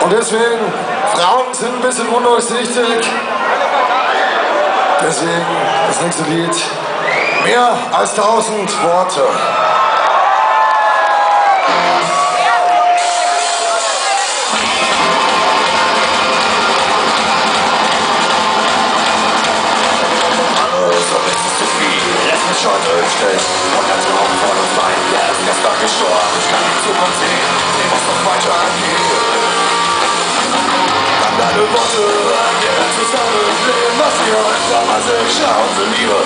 Und deswegen, Frauen sind ein bisschen undurchsichtig. Deswegen das nächste Lied. Mehr als 1000 Worte. Schon durchstich und der Traum von uns beiden, der ist gestern gestorben. Ich kann die Zukunft sehen, sie muss noch weiter gehen. Kann deine Worte hören, wir werden zusammen leben, was wir damals sich unsere Liebe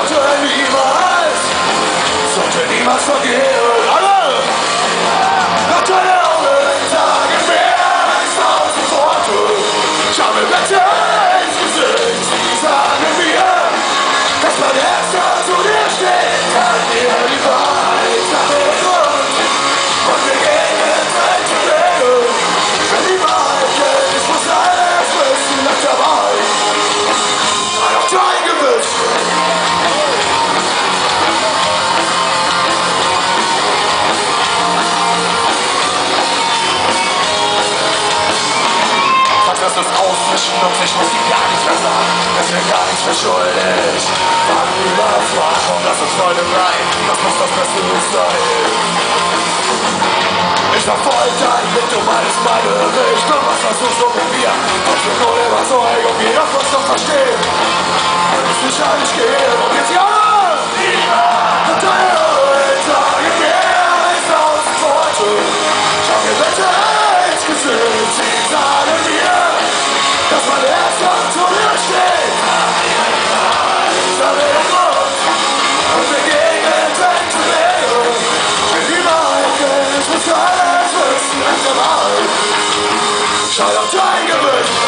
sollte niemals vergehen. Alle! Nach deine Augen sagen mehr als 1000 Worte. Schau mir bitte ins Gesicht, sie sagen mir, dass mein Herz da zu dir steht, kann dir die Wahrheit sagen und wir gehen ins rechte Wege. Wenn die Wahrheit gilt, ich muss alles wissen, nach der Wahrheit. Sei auf dein Gewicht. Lass uns ausmischen und ich muss dir gar nichts mehr sagen. Es wird gar nichts mehr schuldig. Fang über Fragen und lass uns Freunde bleiben. Das muss das Beste sein. Ich verfolge dein Blick, du meinst meine Richtung. Was versuchst du mit mir? Und für null Überzeugung, jeder von uns doch verstehen. Wenn es nicht alles geht und jetzt ja! Und deine Welt sagen mehr als 1000 Worte. Schau mir bitte ins Gesicht, sie sagen mir, dass mein Herz noch zu dir steht. Sag mir den Grund und wir gehen ins rechte Wege. Wenn die Wahrheit gilt, ich muss alles wissen, es ist Wahrheit. Schau auf dein Gewicht.